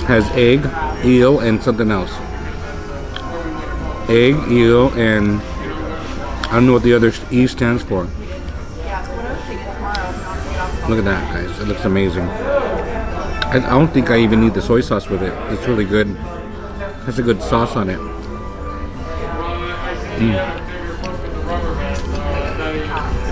Has egg, eel, and something else. Egg, eel, and I don't know what the other E stands for. Look at that, guys. It looks amazing. I don't think I even need the soy sauce with it. It's really good. It has a good sauce on it.